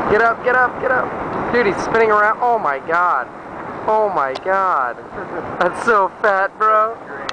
Get up, get up, get up. Dude, he's spinning around. Oh my god. Oh my god. That's so fat, bro.